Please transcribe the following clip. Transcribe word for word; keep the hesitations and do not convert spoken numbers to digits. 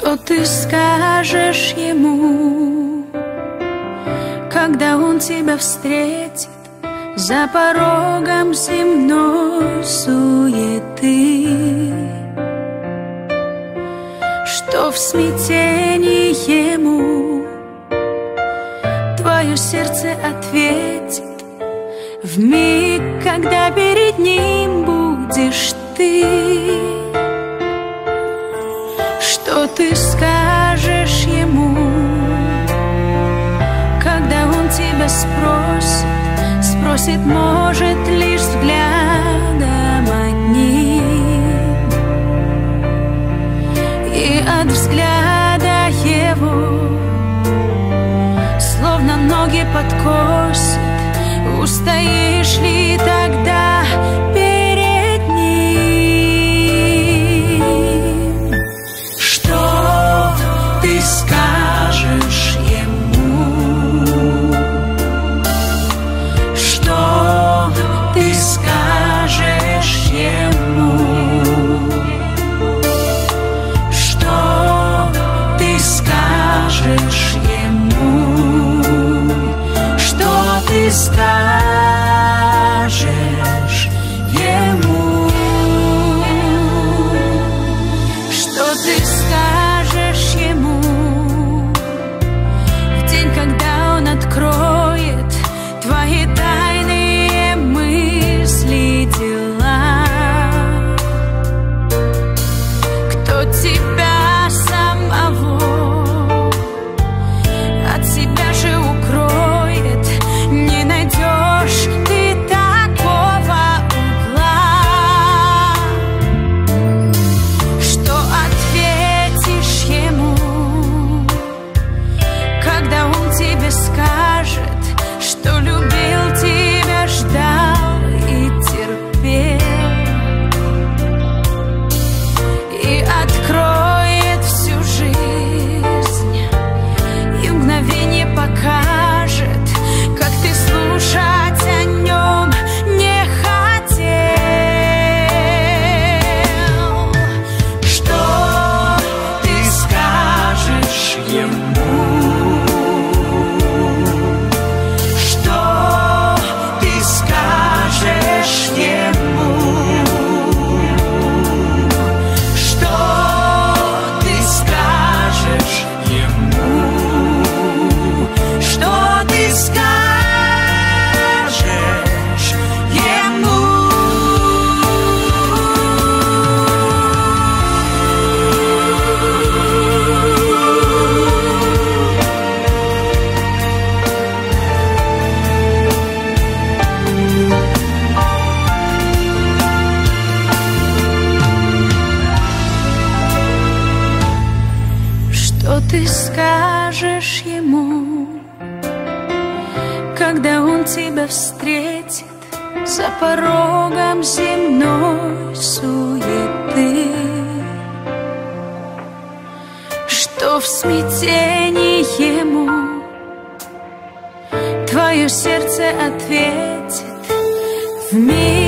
Что ты скажешь ему, когда он тебя встретит за порогом земной суеты? Что в смятении ему твое сердце ответит в миг, когда перед ним будешь ты? Что ты скажешь ему, когда он тебя спросит, спросит, может, лишь взглядом одним, и от взгляда его словно ноги подкосит, устоишь ли тогда перед ним? Что ты скажешь ему? Что ты скажешь ему? Что ты скажешь ему? Что ты скажешь ему? Что ты скажешь ему в день, когда он откроет твои тайные мысли, дела? Кто тебя самого от себя же укроет? Не найдешь ты такого угла, что ответишь ему, когда он тебе скажет, что любил тебя, ждал и терпел, и откроет всю жизнь, и в мгновение покажет, как ты слушать о нем не хотел. Что ты скажешь ему? Что ты скажешь ему? Что ты скажешь ему? Что ты скажешь ему? Что ты скажешь ему, когда он тебя встретит за порогом земной суеты? Что в смятении ему твое сердце ответит в миг,